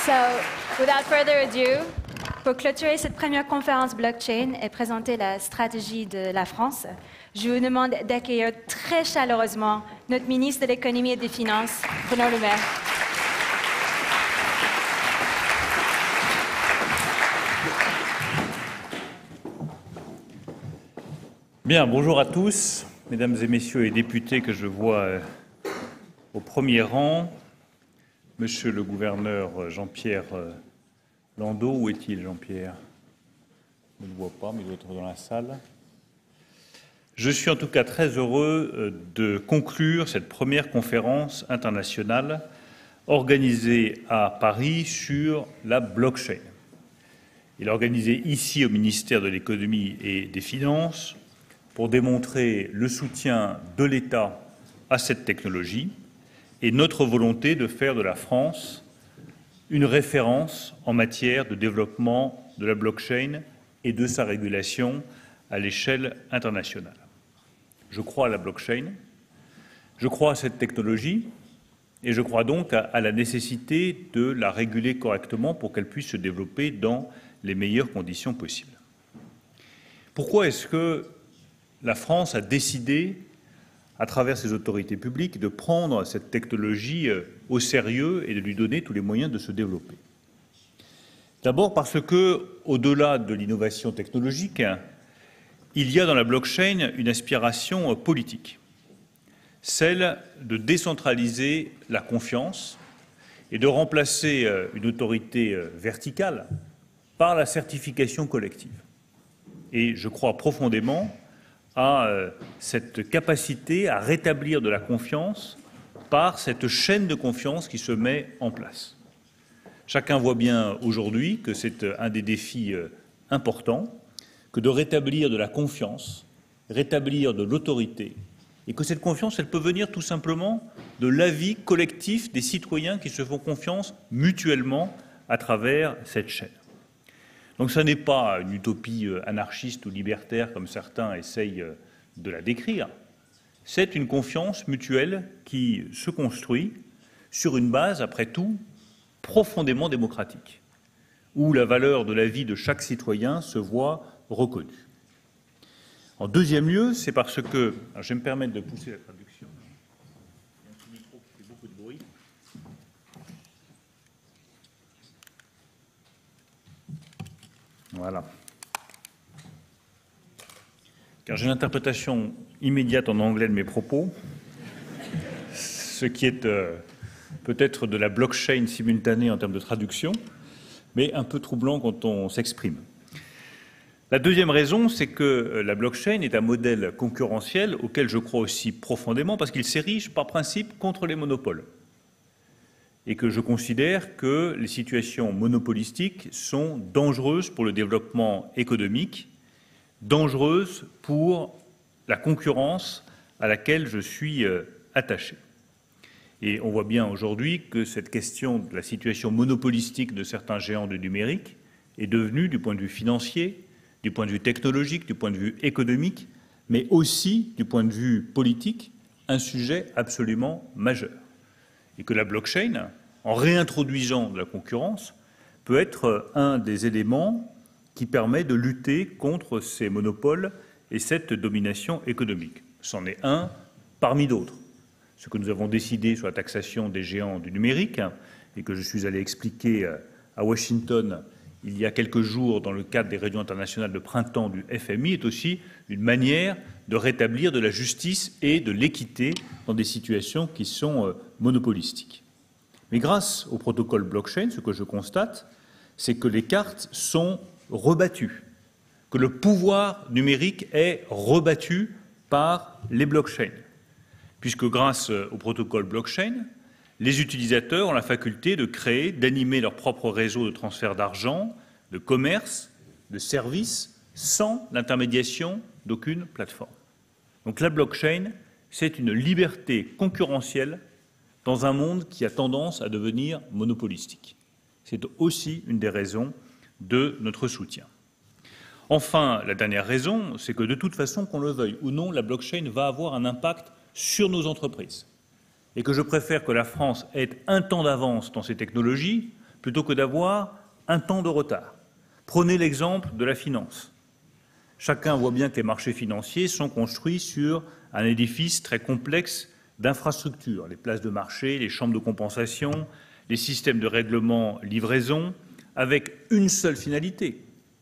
So, without further ado, pour clôturer cette première conférence blockchain et présenter la stratégie de la France, je vous demande d'accueillir très chaleureusement notre ministre de l'Économie et des Finances, Bruno Le Maire. Bien, bonjour à tous, mesdames et messieurs les députés que je vois au premier rang. Monsieur le gouverneur Jean-Pierre Landau, où est-il, Jean-Pierre? Je ne le vois pas, mais il doit être dans la salle. Je suis en tout cas très heureux de conclure cette première conférence internationale organisée à Paris sur la blockchain. Il est organisé ici au ministère de l'Économie et des Finances pour démontrer le soutien de l'État à cette technologie et notre volonté de faire de la France une référence en matière de développement de la blockchain et de sa régulation à l'échelle internationale. Je crois à la blockchain, je crois à cette technologie et je crois donc à la nécessité de la réguler correctement pour qu'elle puisse se développer dans les meilleures conditions possibles. Pourquoi est-ce que la France a décidé, à travers ses autorités publiques, de prendre cette technologie au sérieux et de lui donner tous les moyens de se développer? D'abord parce que, au-delà de l'innovation technologique, il y a dans la blockchain une aspiration politique, celle de décentraliser la confiance et de remplacer une autorité verticale par la certification collective. Et je crois profondément à cette capacité à rétablir de la confiance par cette chaîne de confiance qui se met en place. Chacun voit bien aujourd'hui que c'est un des défis importants, que de rétablir de la confiance, rétablir de l'autorité, et que cette confiance, elle peut venir tout simplement de l'avis collectif des citoyens qui se font confiance mutuellement à travers cette chaîne. Donc ce n'est pas une utopie anarchiste ou libertaire comme certains essayent de la décrire. C'est une confiance mutuelle qui se construit sur une base, après tout, profondément démocratique, où la valeur de la vie de chaque citoyen se voit reconnue. En deuxième lieu, c'est parce que, alors je vais me permettre de pousser la traduction, il y a un petit micro qui fait beaucoup de bruit. Voilà. Car j'ai l'interprétation immédiate en anglais de mes propos, ce qui est peut-être de la blockchain simultanée en termes de traduction, mais un peu troublant quand on s'exprime. La deuxième raison, c'est que la blockchain est un modèle concurrentiel auquel je crois aussi profondément parce qu'il s'érige par principe contre les monopoles. Et que je considère que les situations monopolistiques sont dangereuses pour le développement économique, dangereuses pour la concurrence à laquelle je suis attaché. Et on voit bien aujourd'hui que cette question de la situation monopolistique de certains géants du numérique est devenue, du point de vue financier, du point de vue technologique, du point de vue économique, mais aussi du point de vue politique, un sujet absolument majeur. Et que la blockchain, en réintroduisant de la concurrence, peut être un des éléments qui permet de lutter contre ces monopoles et cette domination économique. C'en est un parmi d'autres. Ce que nous avons décidé sur la taxation des géants du numérique, et que je suis allé expliquer à Washington il y a quelques jours dans le cadre des réunions internationales de printemps du FMI, est aussi une manière de rétablir de la justice et de l'équité dans des situations qui sont monopolistiques. Mais grâce au protocole blockchain, ce que je constate, c'est que les cartes sont rebattues, que le pouvoir numérique est rebattu par les blockchains, puisque grâce au protocole blockchain, les utilisateurs ont la faculté de créer, d'animer leur propre réseau de transfert d'argent, de commerce, de services, sans l'intermédiation d'aucune plateforme. Donc la blockchain, c'est une liberté concurrentielle dans un monde qui a tendance à devenir monopolistique. C'est aussi une des raisons de notre soutien. Enfin, la dernière raison, c'est que de toute façon, qu'on le veuille ou non, la blockchain va avoir un impact sur nos entreprises. Et que je préfère que la France ait un temps d'avance dans ces technologies plutôt que d'avoir un temps de retard. Prenez l'exemple de la finance. Chacun voit bien que les marchés financiers sont construits sur un édifice très complexe d'infrastructures, les places de marché, les chambres de compensation, les systèmes de règlement livraison, avec une seule finalité,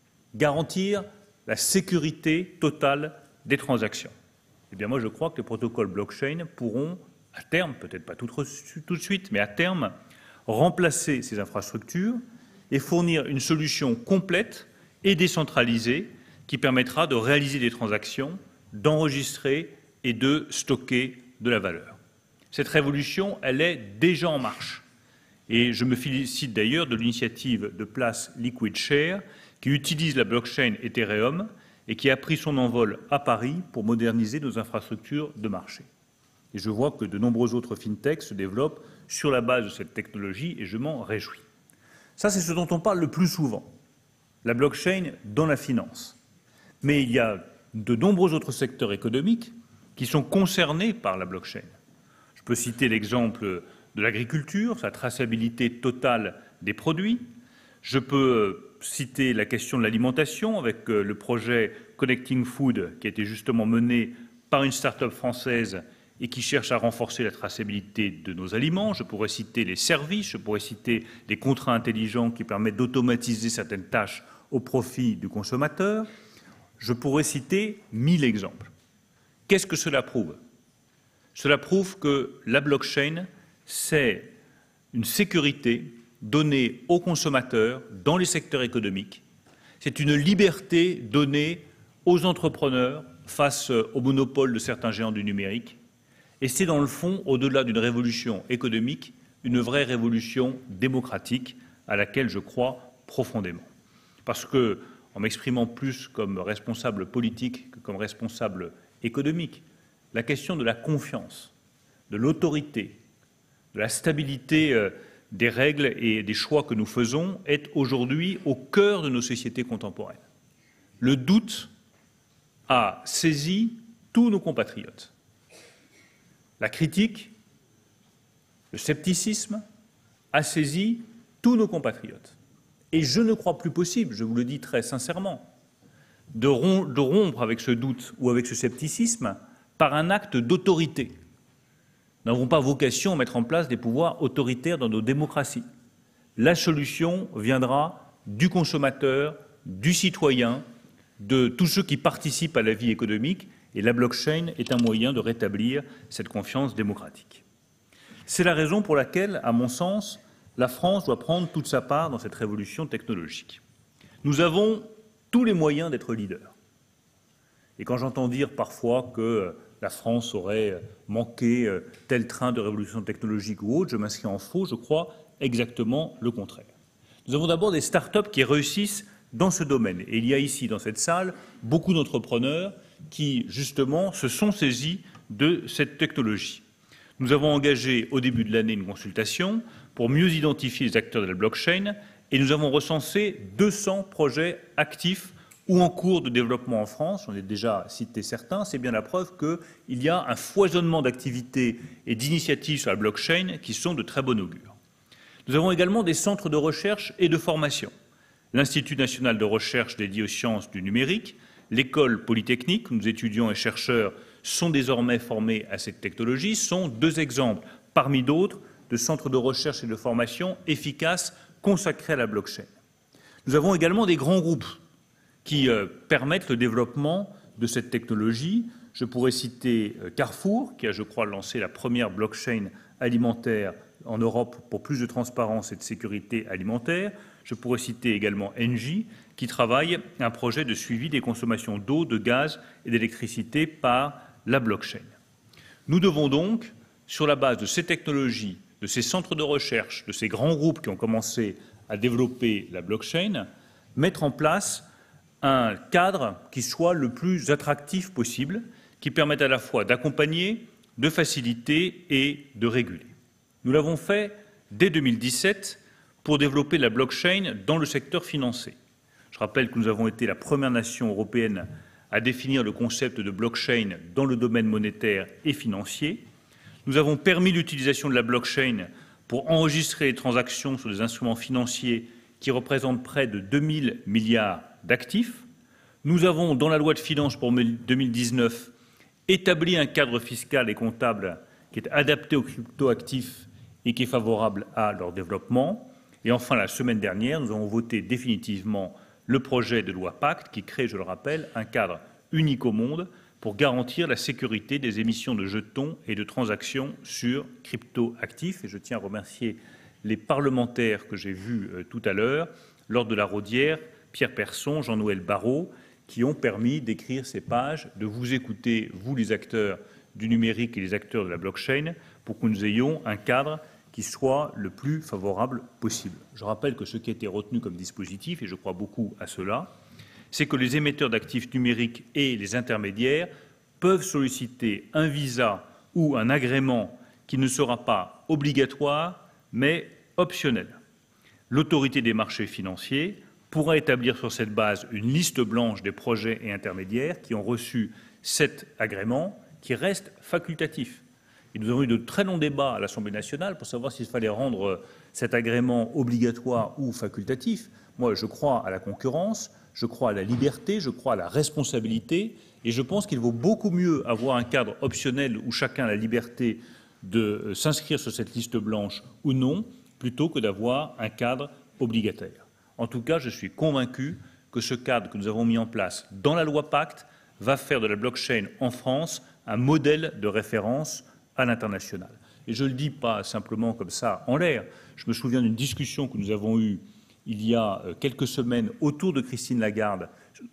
garantir la sécurité totale des transactions. Eh bien moi je crois que les protocoles blockchain pourront, à terme, peut-être pas tout de suite, mais à terme, remplacer ces infrastructures et fournir une solution complète et décentralisée qui permettra de réaliser des transactions, d'enregistrer et de stocker de la valeur. Cette révolution, elle est déjà en marche. Et je me félicite d'ailleurs de l'initiative de Place Liquid Share qui utilise la blockchain Ethereum et qui a pris son envol à Paris pour moderniser nos infrastructures de marché. Et je vois que de nombreux autres fintechs se développent sur la base de cette technologie et je m'en réjouis. Ça, c'est ce dont on parle le plus souvent, la blockchain dans la finance. Mais il y a de nombreux autres secteurs économiques qui sont concernés par la blockchain. Je peux citer l'exemple de l'agriculture, sa traçabilité totale des produits. Je peux citer la question de l'alimentation avec le projet Connecting Food qui a été justement mené par une start-up française et qui cherche à renforcer la traçabilité de nos aliments. Je pourrais citer les services, je pourrais citer les contrats intelligents qui permettent d'automatiser certaines tâches au profit du consommateur. Je pourrais citer 1000 exemples. Qu'est-ce que cela prouve? Cela prouve que la blockchain, c'est une sécurité donnée aux consommateurs dans les secteurs économiques. C'est une liberté donnée aux entrepreneurs face au monopole de certains géants du numérique. Et c'est dans le fond, au-delà d'une révolution économique, une vraie révolution démocratique à laquelle je crois profondément. Parce que, en m'exprimant plus comme responsable politique que comme responsable économique, la question de la confiance, de l'autorité, de la stabilité des règles et des choix que nous faisons est aujourd'hui au cœur de nos sociétés contemporaines. Le doute a saisi tous nos compatriotes. La critique, le scepticisme a saisi tous nos compatriotes. Et je ne crois plus possible, je vous le dis très sincèrement, de rompre avec ce doute ou avec ce scepticisme par un acte d'autorité. Nous n'avons pas vocation à mettre en place des pouvoirs autoritaires dans nos démocraties. La solution viendra du consommateur, du citoyen, de tous ceux qui participent à la vie économique, et la blockchain est un moyen de rétablir cette confiance démocratique. C'est la raison pour laquelle, à mon sens, la France doit prendre toute sa part dans cette révolution technologique. Nous avons tous les moyens d'être leaders. Et quand j'entends dire parfois que la France aurait manqué tel train de révolution technologique ou autre, je m'inscris en faux, je crois exactement le contraire. Nous avons d'abord des start-up qui réussissent dans ce domaine. Et il y a ici, dans cette salle, beaucoup d'entrepreneurs qui, justement, se sont saisis de cette technologie. Nous avons engagé au début de l'année une consultation pour mieux identifier les acteurs de la blockchain et nous avons recensé 200 projets actifs ou en cours de développement en France. On a déjà cité certains. C'est bien la preuve qu'il y a un foisonnement d'activités et d'initiatives sur la blockchain qui sont de très bon augure. Nous avons également des centres de recherche et de formation. L'Institut national de recherche dédié aux sciences du numérique, l'École polytechnique, où nos étudiants et chercheurs sont désormais formés à cette technologie, sont deux exemples parmi d'autres de centres de recherche et de formation efficaces consacrés à la blockchain. Nous avons également des grands groupes qui permettent le développement de cette technologie. Je pourrais citer Carrefour, qui a, je crois, lancé la première blockchain alimentaire en Europe pour plus de transparence et de sécurité alimentaire. Je pourrais citer également Engie, qui travaille un projet de suivi des consommations d'eau, de gaz et d'électricité par la blockchain. Nous devons donc, sur la base de ces technologies, de ces centres de recherche, de ces grands groupes qui ont commencé à développer la blockchain, mettre en place un cadre qui soit le plus attractif possible, qui permette à la fois d'accompagner, de faciliter et de réguler. Nous l'avons fait dès 2017 pour développer la blockchain dans le secteur financier. Je rappelle que nous avons été la première nation européenne à définir le concept de blockchain dans le domaine monétaire et financier. Nous avons permis l'utilisation de la blockchain pour enregistrer les transactions sur des instruments financiers qui représentent près de 2 000 milliards d'actifs. Nous avons, dans la loi de finances pour 2019, établi un cadre fiscal et comptable qui est adapté aux cryptoactifs et qui est favorable à leur développement. Et enfin, la semaine dernière, nous avons voté définitivement le projet de loi Pacte qui crée, je le rappelle, un cadre unique au monde pour garantir la sécurité des émissions de jetons et de transactions sur cryptoactifs. Et je tiens à remercier les parlementaires que j'ai vus tout à l'heure, lors de la Rodière, Pierre Persson, Jean-Noël Barrot, qui ont permis d'écrire ces pages, de vous écouter, vous les acteurs du numérique et les acteurs de la blockchain, pour que nous ayons un cadre qui soit le plus favorable possible. Je rappelle que ce qui a été retenu comme dispositif, et je crois beaucoup à cela, c'est que les émetteurs d'actifs numériques et les intermédiaires peuvent solliciter un visa ou un agrément qui ne sera pas obligatoire, mais optionnel. L'autorité des marchés financiers pourra établir sur cette base une liste blanche des projets et intermédiaires qui ont reçu cet agrément, qui reste facultatif. Et nous avons eu de très longs débats à l'Assemblée nationale pour savoir s'il fallait rendre cet agrément obligatoire ou facultatif. Moi, je crois à la concurrence, je crois à la liberté, je crois à la responsabilité, et je pense qu'il vaut beaucoup mieux avoir un cadre optionnel où chacun a la liberté de s'inscrire sur cette liste blanche ou non, plutôt que d'avoir un cadre obligataire. En tout cas, je suis convaincu que ce cadre que nous avons mis en place dans la loi Pacte va faire de la blockchain en France un modèle de référence à l'international. Et je ne le dis pas simplement comme ça en l'air. Je me souviens d'une discussion que nous avons eue il y a quelques semaines autour de Christine Lagarde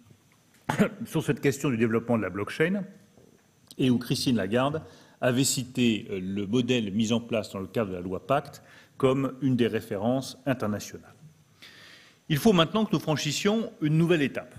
sur cette question du développement de la blockchain, et où Christine Lagarde avait cité le modèle mis en place dans le cadre de la loi Pacte comme une des références internationales. Il faut maintenant que nous franchissions une nouvelle étape.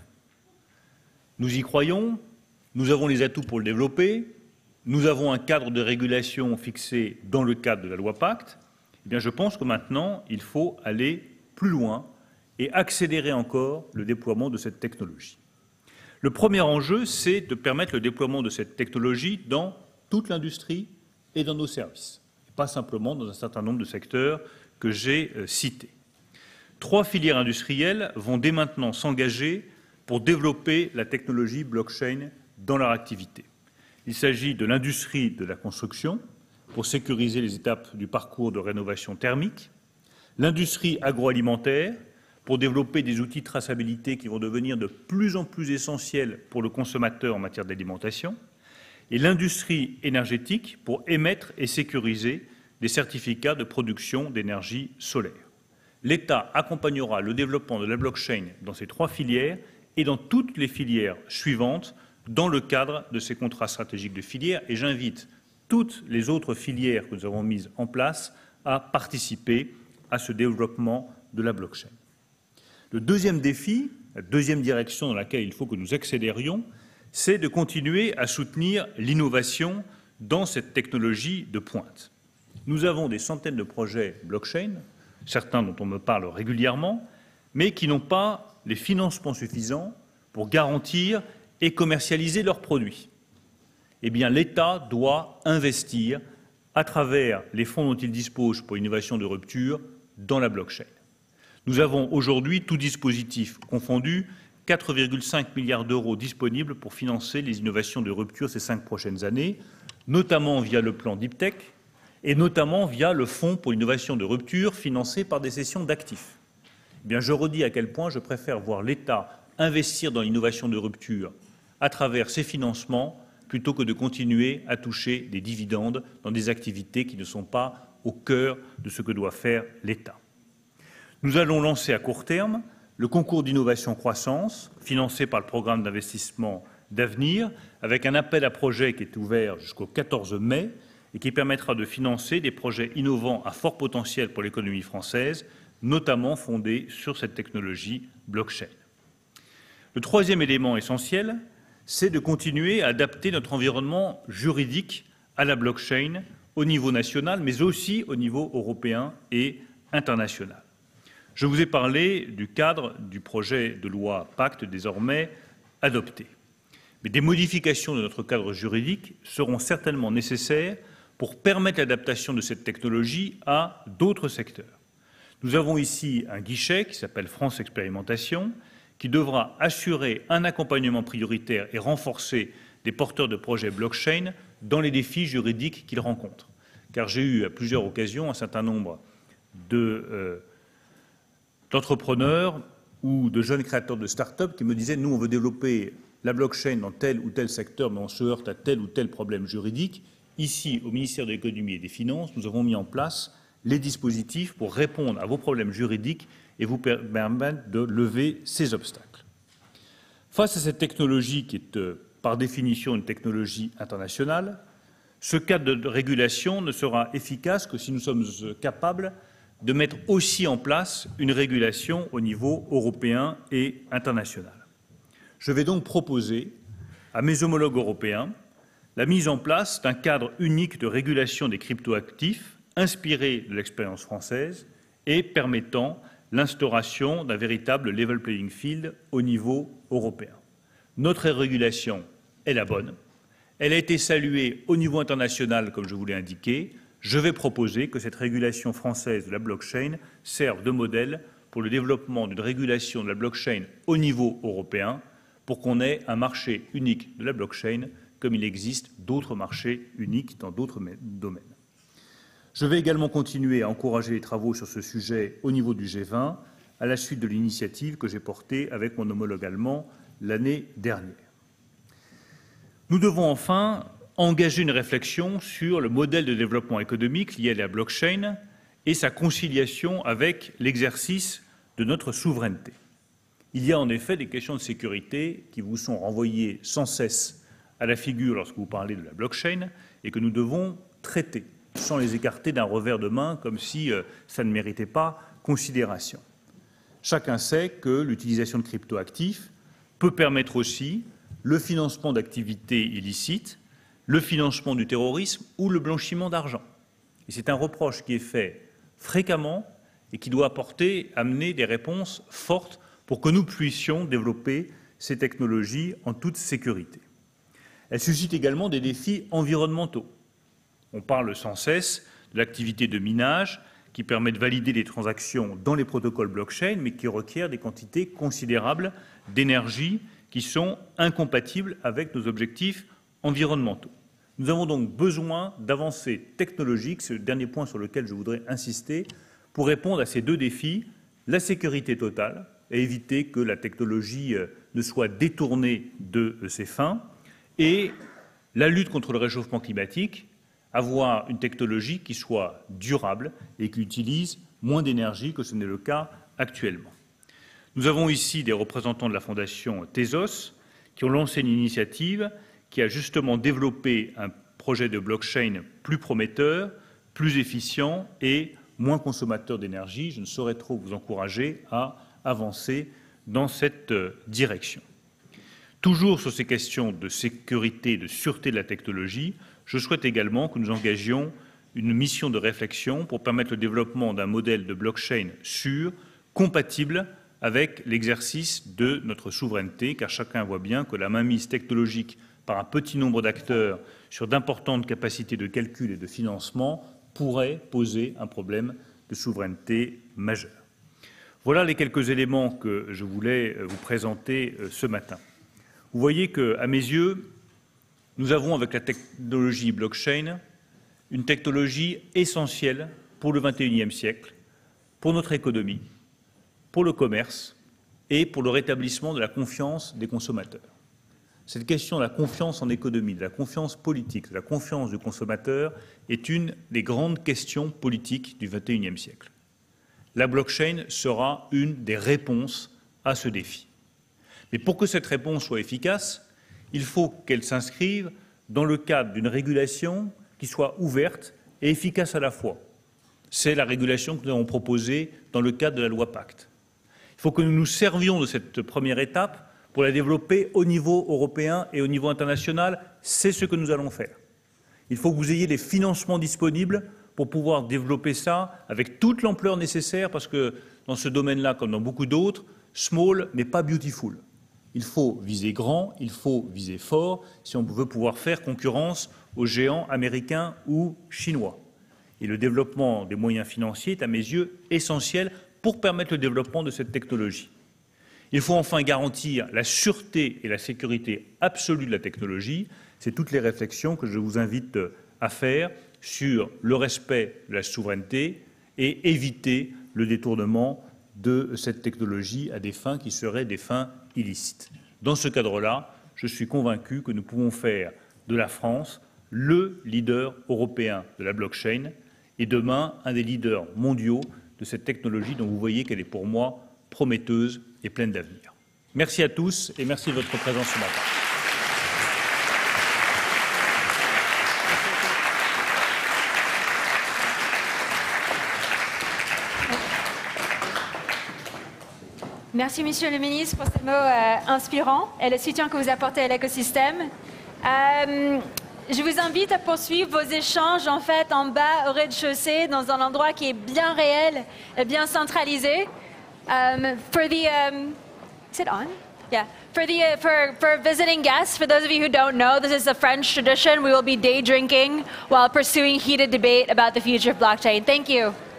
Nous y croyons, nous avons les atouts pour le développer, nous avons un cadre de régulation fixé dans le cadre de la loi Pacte. Eh bien, je pense que maintenant, il faut aller plus loin et accélérer encore le déploiement de cette technologie. Le premier enjeu, c'est de permettre le déploiement de cette technologie dans toute l'industrie et dans nos services, et pas simplement dans un certain nombre de secteurs que j'ai cités. 3 filières industrielles vont dès maintenant s'engager pour développer la technologie blockchain dans leur activité. Il s'agit de l'industrie de la construction, pour sécuriser les étapes du parcours de rénovation thermique, l'industrie agroalimentaire, pour développer des outils de traçabilité qui vont devenir de plus en plus essentiels pour le consommateur en matière d'alimentation, et l'industrie énergétique, pour émettre et sécuriser des certificats de production d'énergie solaire. L'État accompagnera le développement de la blockchain dans ces 3 filières et dans toutes les filières suivantes dans le cadre de ces contrats stratégiques de filière, et j'invite toutes les autres filières que nous avons mises en place à participer à ce développement de la blockchain. Le deuxième défi, la deuxième direction dans laquelle il faut que nous accélérions, c'est de continuer à soutenir l'innovation dans cette technologie de pointe. Nous avons des centaines de projets blockchain, certains dont on me parle régulièrement, mais qui n'ont pas les financements suffisants pour garantir et commercialiser leurs produits. Eh bien, l'État doit investir à travers les fonds dont il dispose pour l'innovation de rupture dans la blockchain. Nous avons aujourd'hui, tout dispositif confondu, 4,5 milliards d'euros disponibles pour financer les innovations de rupture ces 5 prochaines années, notamment via le plan Deep Tech et notamment via le fonds pour l'innovation de rupture financé par des cessions d'actifs. Eh bien, je redis à quel point je préfère voir l'État investir dans l'innovation de rupture à travers ces financements plutôt que de continuer à toucher des dividendes dans des activités qui ne sont pas au cœur de ce que doit faire l'État. Nous allons lancer à court terme le concours d'innovation-croissance, financé par le programme d'investissement d'avenir, avec un appel à projets qui est ouvert jusqu'au 14 mai et qui permettra de financer des projets innovants à fort potentiel pour l'économie française, notamment fondés sur cette technologie blockchain. Le troisième élément essentiel, c'est de continuer à adapter notre environnement juridique à la blockchain au niveau national, mais aussi au niveau européen et international. Je vous ai parlé du cadre du projet de loi Pacte désormais adopté. Mais des modifications de notre cadre juridique seront certainement nécessaires pour permettre l'adaptation de cette technologie à d'autres secteurs. Nous avons ici un guichet qui s'appelle France Expérimentation, qui devra assurer un accompagnement prioritaire et renforcer des porteurs de projets blockchain dans les défis juridiques qu'ils rencontrent. Car j'ai eu à plusieurs occasions un certain nombre d'entrepreneurs ou de jeunes créateurs de start-up qui me disaient « nous, on veut développer la blockchain dans tel ou tel secteur, mais on se heurte à tel ou tel problème juridique ». Ici, au ministère de l'Économie et des Finances, nous avons mis en place les dispositifs pour répondre à vos problèmes juridiques et vous permettre de lever ces obstacles. Face à cette technologie qui est par définition une technologie internationale, ce cadre de régulation ne sera efficace que si nous sommes capables de mettre aussi en place une régulation au niveau européen et international. Je vais donc proposer à mes homologues européens la mise en place d'un cadre unique de régulation des cryptoactifs inspiré de l'expérience française et permettant l'instauration d'un véritable level playing field au niveau européen. Notre régulation est la bonne. Elle a été saluée au niveau international, comme je vous l'ai indiqué. Je vais proposer que cette régulation française de la blockchain serve de modèle pour le développement d'une régulation de la blockchain au niveau européen, pour qu'on ait un marché unique de la blockchain, comme il existe d'autres marchés uniques dans d'autres domaines. Je vais également continuer à encourager les travaux sur ce sujet au niveau du G20, à la suite de l'initiative que j'ai portée avec mon homologue allemand l'année dernière. Nous devons enfin engager une réflexion sur le modèle de développement économique lié à la blockchain et sa conciliation avec l'exercice de notre souveraineté. Il y a en effet des questions de sécurité qui vous sont renvoyées sans cesse à la figure lorsque vous parlez de la blockchain et que nous devons traiter sans les écarter d'un revers de main comme si ça ne méritait pas considération. Chacun sait que l'utilisation de cryptoactifs peut permettre aussi le financement d'activités illicites, le financement du terrorisme ou le blanchiment d'argent. Et c'est un reproche qui est fait fréquemment et qui doit amener des réponses fortes pour que nous puissions développer ces technologies en toute sécurité. Elles suscitent également des défis environnementaux. On parle sans cesse de l'activité de minage qui permet de valider des transactions dans les protocoles blockchain, mais qui requiert des quantités considérables d'énergie qui sont incompatibles avec nos objectifs environnementaux. Nous avons donc besoin d'avancées technologiques, c'est le dernier point sur lequel je voudrais insister, pour répondre à ces deux défis, la sécurité totale et éviter que la technologie ne soit détournée de ses fins, et la lutte contre le réchauffement climatique, avoir une technologie qui soit durable et qui utilise moins d'énergie que ce n'est le cas actuellement. Nous avons ici des représentants de la fondation Tezos qui ont lancé une initiative qui a justement développé un projet de blockchain plus prometteur, plus efficient et moins consommateur d'énergie. Je ne saurais trop vous encourager à avancer dans cette direction. Toujours sur ces questions de sécurité et de sûreté de la technologie, je souhaite également que nous engagions une mission de réflexion pour permettre le développement d'un modèle de blockchain sûr, compatible avec l'exercice de notre souveraineté, car chacun voit bien que la mainmise technologique par un petit nombre d'acteurs sur d'importantes capacités de calcul et de financement pourrait poser un problème de souveraineté majeur. Voilà les quelques éléments que je voulais vous présenter ce matin. Vous voyez qu'à mes yeux, nous avons avec la technologie blockchain une technologie essentielle pour le XXIe siècle, pour notre économie, pour le commerce et pour le rétablissement de la confiance des consommateurs. Cette question de la confiance en économie, de la confiance politique, de la confiance du consommateur est une des grandes questions politiques du XXIe siècle. La blockchain sera une des réponses à ce défi. Mais pour que cette réponse soit efficace, il faut qu'elle s'inscrive dans le cadre d'une régulation qui soit ouverte et efficace à la fois. C'est la régulation que nous avons proposée dans le cadre de la loi Pacte. Il faut que nous nous servions de cette première étape pour la développer au niveau européen et au niveau international. C'est ce que nous allons faire. Il faut que vous ayez les financements disponibles pour pouvoir développer ça avec toute l'ampleur nécessaire, parce que dans ce domaine-là, comme dans beaucoup d'autres, small n'est pas beautiful. Il faut viser grand, il faut viser fort si on veut pouvoir faire concurrence aux géants américains ou chinois. Et le développement des moyens financiers est, à mes yeux, essentiel pour permettre le développement de cette technologie. Il faut enfin garantir la sûreté et la sécurité absolue de la technologie. C'est toutes les réflexions que je vous invite à faire sur le respect de la souveraineté et éviter le détournement de cette technologie à des fins qui seraient des fins illicites. Dans ce cadre-là, je suis convaincu que nous pouvons faire de la France le leader européen de la blockchain et demain un des leaders mondiaux de cette technologie dont vous voyez qu'elle est pour moi prometteuse et pleine d'avenir. Merci à tous et merci de votre présence ce matin. Merci, Monsieur le ministre, pour ces mots inspirants et le soutien que vous apportez à l'écosystème. Je vous invite à poursuivre vos échanges en fait en bas au rez-de-chaussée dans un endroit qui est bien réel et bien centralisé. Is it on? Yeah. For visiting guests, for those of you who don't know, this is a French tradition. We will be day drinking while pursuing heated debate about the future of blockchain. Thank you.